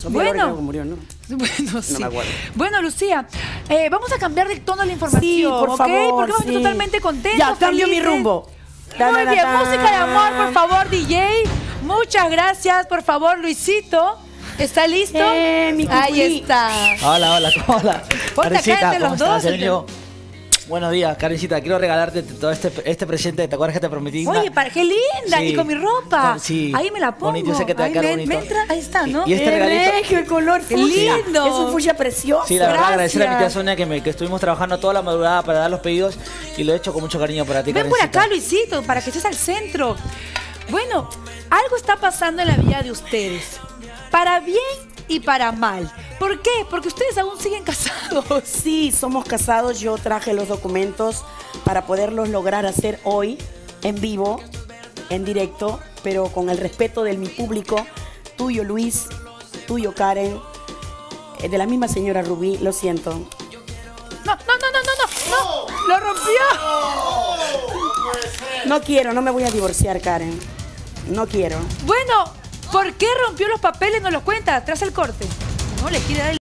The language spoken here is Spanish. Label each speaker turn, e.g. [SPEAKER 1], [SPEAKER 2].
[SPEAKER 1] Sofía Loren murió, ¿no?
[SPEAKER 2] Bueno, sí.
[SPEAKER 1] No me acuerdo.
[SPEAKER 2] Bueno, Lucía, vamos a cambiar de tono la información,
[SPEAKER 1] Sí, por favor,
[SPEAKER 2] porque vamos
[SPEAKER 1] sí.
[SPEAKER 2] totalmente contentos.
[SPEAKER 1] Ya, cambio mi rumbo.
[SPEAKER 2] Muy bien, música de amor, por favor, DJ. Muchas gracias, por favor, Luisito. ¿Está listo?
[SPEAKER 1] Mi
[SPEAKER 2] Ahí está.
[SPEAKER 3] Hola, hola, ¿cómo hola?
[SPEAKER 2] Ponte acá entre los dos.
[SPEAKER 3] Buenos días, Karencita. Quiero regalarte todo este presente. ¿Te acuerdas que te prometí?
[SPEAKER 2] Oye, qué linda.
[SPEAKER 3] Sí.
[SPEAKER 2] Y con mi ropa.
[SPEAKER 3] Sí.
[SPEAKER 2] Ahí me la pongo.
[SPEAKER 3] Bonito, yo sé que te va a
[SPEAKER 2] Ahí
[SPEAKER 3] quedar
[SPEAKER 2] me
[SPEAKER 3] bonito.
[SPEAKER 2] entra, ahí está, ¿no?
[SPEAKER 3] Y este regalito.
[SPEAKER 1] ¡Qué color
[SPEAKER 2] Qué
[SPEAKER 1] fucsia!
[SPEAKER 2] lindo.
[SPEAKER 1] Es un fucsia precioso.
[SPEAKER 3] Sí, la verdad, agradecer a mi tía
[SPEAKER 1] Gracias.
[SPEAKER 3] Sonia que estuvimos trabajando toda la madrugada para dar los pedidos y lo he hecho con mucho cariño para ti,
[SPEAKER 2] Ven por
[SPEAKER 3] Karencita.
[SPEAKER 2] acá, Luisito, para que estés al centro. Bueno, algo está pasando en la vida de ustedes. Para bien y para mal. ¿Por qué? Porque ustedes aún siguen casados.
[SPEAKER 1] Sí, somos casados. Yo traje los documentos para poderlos lograr hacer hoy, en vivo, en directo, pero con el respeto de mi público, tuyo Luis, tuyo Karen, de la misma señora Rubí, lo siento.
[SPEAKER 2] No, lo rompió.
[SPEAKER 1] No quiero, no me voy a divorciar, Karen. No quiero.
[SPEAKER 2] Bueno, ¿por qué rompió los papeles? No los cuenta, tras el corte. No le quiere dar el